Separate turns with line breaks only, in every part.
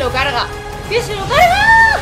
lo carga! ¡Que se lo carga!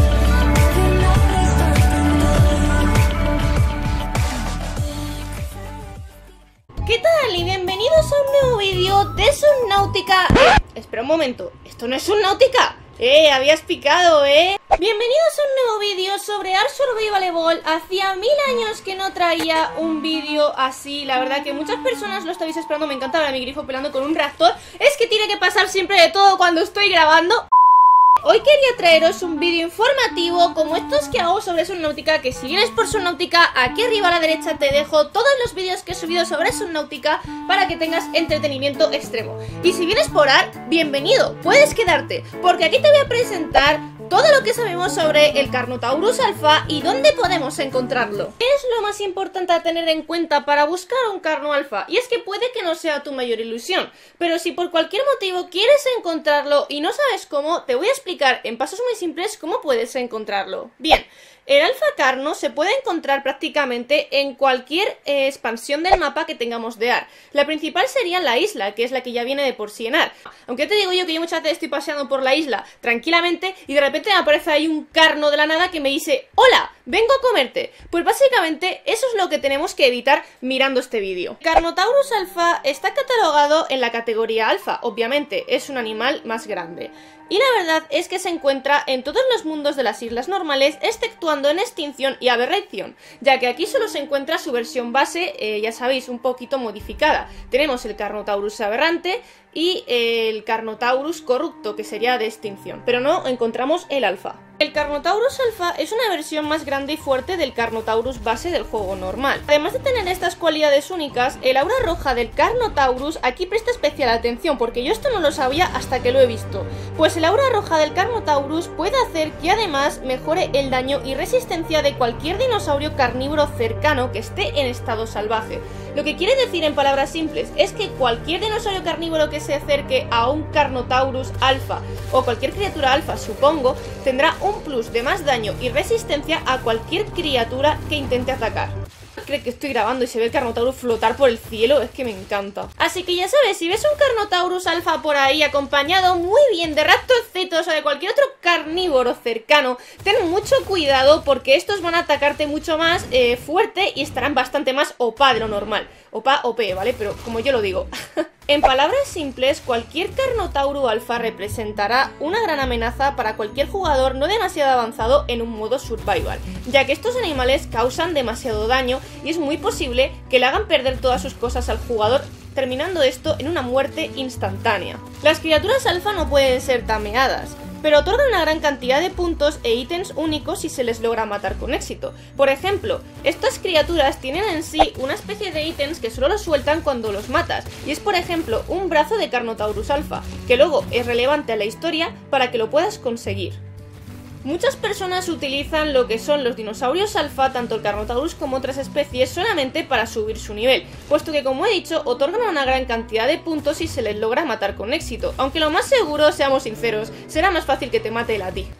¿Qué tal? Y bienvenidos a un nuevo vídeo de Subnautica. Espera un momento, esto no es Subnautica. Habías picado, Bienvenidos a un nuevo vídeo sobre Ark Survival Evolved. Hacía 1000 años que no traía un vídeo así. La verdad que muchas personas lo estabais esperando. Me encanta ver a mi grifo pelando con un raptor. Es que tiene que pasar siempre de todo cuando estoy grabando. Hoy quería traeros un vídeo informativo como estos que hago sobre Subnautica, que si vienes por Subnautica, aquí arriba a la derecha te dejo todos los vídeos que he subido sobre Subnautica para que tengas entretenimiento extremo. Y si vienes por Ark, bienvenido, puedes quedarte, porque aquí te voy a presentar todo lo que sabemos sobre el Carnotaurus alfa y dónde podemos encontrarlo. ¿Qué es lo más importante a tener en cuenta para buscar un Carno alfa? Y es que puede que no sea tu mayor ilusión, pero si por cualquier motivo quieres encontrarlo y no sabes cómo, te voy a explicar en pasos muy simples cómo puedes encontrarlo. Bien, el alfa carno se puede encontrar prácticamente en cualquier expansión del mapa que tengamos de Ark. La principal sería la isla, que es la que ya viene de por sí en Ark. Aunque te digo yo que yo muchas veces estoy paseando por la isla tranquilamente y de repente me aparece ahí un carno de la nada que me dice ¡hola! ¡Vengo a comerte! Pues básicamente eso es lo que tenemos que evitar mirando este vídeo. Carnotaurus alfa está catalogado en la categoría alfa, obviamente, es un animal más grande. Y la verdad es que se encuentra en todos los mundos de las islas normales, exceptuando en extinción y aberración, ya que aquí solo se encuentra su versión base, ya sabéis, un poquito modificada. Tenemos el Carnotaurus aberrante y el Carnotaurus corrupto, que sería de extinción, pero no encontramos el alfa. El Carnotaurus alfa es una versión más grande y fuerte del Carnotaurus base del juego normal. Además de tener estas cualidades únicas, el aura roja del Carnotaurus aquí presta especial atención, porque yo esto no lo sabía hasta que lo he visto. Pues el aura roja del Carnotaurus puede hacer que además mejore el daño y resistencia de cualquier dinosaurio carnívoro cercano que esté en estado salvaje. Lo que quiere decir en palabras simples es que cualquier dinosaurio carnívoro que se acerque a un Carnotaurus alfa o cualquier criatura alfa, supongo, tendrá un plus de más daño y resistencia a cualquier criatura que intente atacar. Creo que estoy grabando y se ve el Carnotaurus flotar por el cielo, es que me encanta. Así que ya sabes, si ves un Carnotaurus alfa por ahí acompañado muy bien de raptorcitos o de cualquier otro carnívoro cercano, ten mucho cuidado porque estos van a atacarte mucho más fuerte y estarán bastante más OP de lo normal. OP, ¿vale? Pero como yo lo digo. En palabras simples, cualquier Carnotaurus alfa representará una gran amenaza para cualquier jugador no demasiado avanzado en un modo survival, ya que estos animales causan demasiado daño y es muy posible que le hagan perder todas sus cosas al jugador, terminando esto en una muerte instantánea. Las criaturas alfa no pueden ser tameadas, pero otorgan una gran cantidad de puntos e ítems únicos si se les logra matar con éxito. Por ejemplo, estas criaturas tienen en sí una especie de ítems que solo los sueltan cuando los matas, y es por ejemplo un brazo de Carnotaurus alfa, que luego es relevante a la historia para que lo puedas conseguir. Muchas personas utilizan lo que son los dinosaurios alfa, tanto el Carnotaurus como otras especies, solamente para subir su nivel, puesto que, como he dicho, otorgan una gran cantidad de puntos si se les logra matar con éxito, aunque lo más seguro, seamos sinceros, será más fácil que te mate él a ti.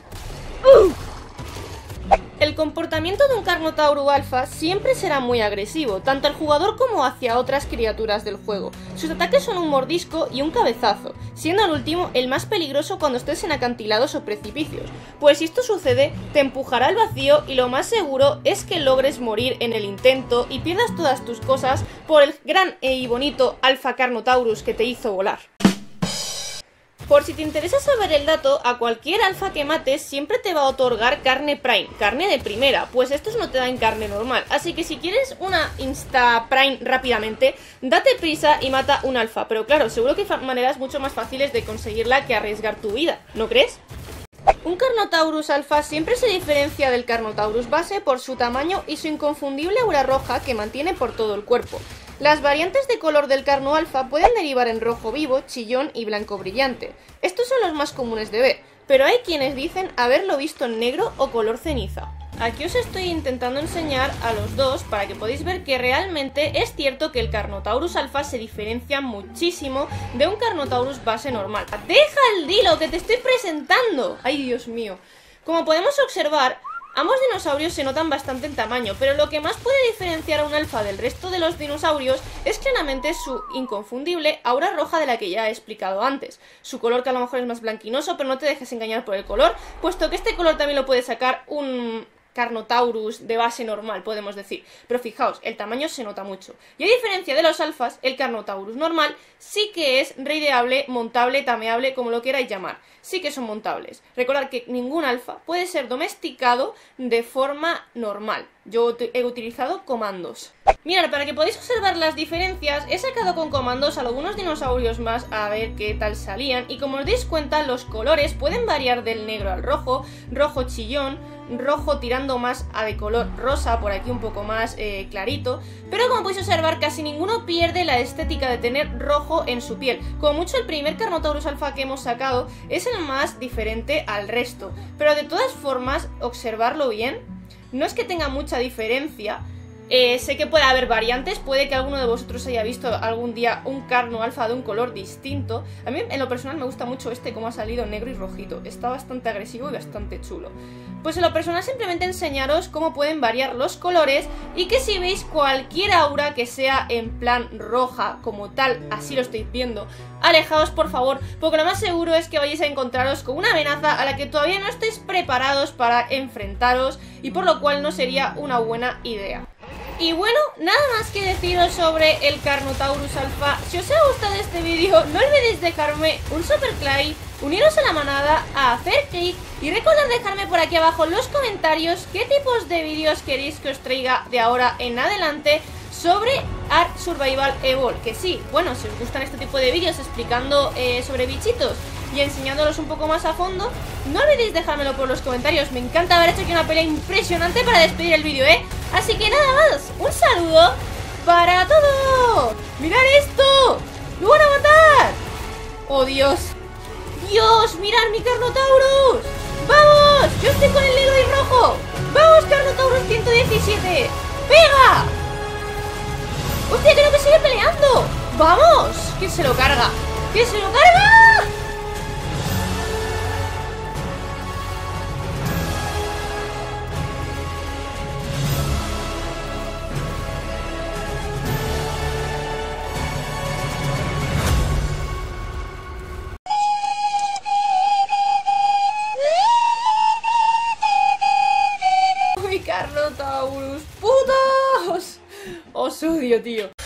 El comportamiento de un Carnotaurus alfa siempre será muy agresivo, tanto al jugador como hacia otras criaturas del juego. Sus ataques son un mordisco y un cabezazo, siendo el último el más peligroso cuando estés en acantilados o precipicios, pues si esto sucede, te empujará al vacío y lo más seguro es que logres morir en el intento y pierdas todas tus cosas por el gran y bonito Alfa Carnotaurus que te hizo volar. Por si te interesa saber el dato, a cualquier alfa que mates siempre te va a otorgar carne prime, carne de primera, pues estos no te dan carne normal, así que si quieres una insta prime rápidamente, date prisa y mata un alfa, pero claro, seguro que hay maneras mucho más fáciles de conseguirla que arriesgar tu vida, ¿no crees? Un Carnotaurus alfa siempre se diferencia del Carnotaurus base por su tamaño y su inconfundible aura roja que mantiene por todo el cuerpo. Las variantes de color del Carno alfa pueden derivar en rojo vivo, chillón y blanco brillante. Estos son los más comunes de ver, pero hay quienes dicen haberlo visto en negro o color ceniza. Aquí os estoy intentando enseñar a los dos para que podáis ver que realmente es cierto que el Carnotaurus alfa se diferencia muchísimo de un Carnotaurus base normal. ¡Deja el dilo que te estoy presentando! ¡Ay, Dios mío! Como podemos observar, Ambos dinosaurios se notan bastante en tamaño, pero lo que más puede diferenciar a un alfa del resto de los dinosaurios es claramente su inconfundible aura roja de la que ya he explicado antes. Su color, que a lo mejor es más blanquinoso, pero no te dejes engañar por el color, puesto que este color también lo puede sacar un Carnotaurus de base normal, podemos decir. Pero fijaos, el tamaño se nota mucho. Y a diferencia de los alfas, el Carnotaurus normal sí que es raideable, montable, tameable, como lo queráis llamar. Sí que son montables. Recordad que ningún alfa puede ser domesticado de forma normal. Yo he utilizado comandos. Mirad, para que podáis observar las diferencias, he sacado con comandos algunos dinosaurios más a ver qué tal salían. Y como os dais cuenta, los colores pueden variar del negro al rojo, rojo chillón, rojo tirando más a de color rosa, por aquí un poco más clarito. Pero como podéis observar, casi ninguno pierde la estética de tener rojo en su piel. Como mucho el primer Carnotaurus alfa que hemos sacado es el más diferente al resto. Pero de todas formas, observarlo bien, no es que tenga mucha diferencia. Sé que puede haber variantes, puede que alguno de vosotros haya visto algún día un Carno alfa de un color distinto. A mí en lo personal me gusta mucho este, como ha salido negro y rojito, está bastante agresivo y bastante chulo. Pues en lo personal simplemente enseñaros cómo pueden variar los colores y que si veis cualquier aura que sea en plan roja como tal, así lo estáis viendo, alejaos por favor, porque lo más seguro es que vayáis a encontraros con una amenaza a la que todavía no estáis preparados para enfrentaros y por lo cual no sería una buena idea. Y bueno, nada más que deciros sobre el Carnotaurus alfa. Si os ha gustado este vídeo, no olvidéis dejarme un super like, uniros a la manada, a hacer clic y recordad dejarme por aquí abajo en los comentarios qué tipos de vídeos queréis que os traiga de ahora en adelante sobre Ark Survival Evolved. Que sí, bueno, si os gustan este tipo de vídeos explicando sobre bichitos y enseñándolos un poco más a fondo, no olvidéis dejármelo por los comentarios. Me encanta haber hecho aquí una pelea impresionante para despedir el vídeo, Así que nada más, un saludo para todos. ¡Mirad esto! ¡Lo van a matar! ¡Oh, Dios! ¡Dios! ¡Mirad mi Carnotaurus! ¡Vamos! ¡Yo estoy con el negro y rojo! ¡Vamos, Carnotaurus 117! ¡Pega! ¡Hostia, creo que sigue peleando! ¡Vamos! ¡Que se lo carga! ¡Que se lo carga! ¡Mi Carnotaurus! ¡Putos! Os odio, tío.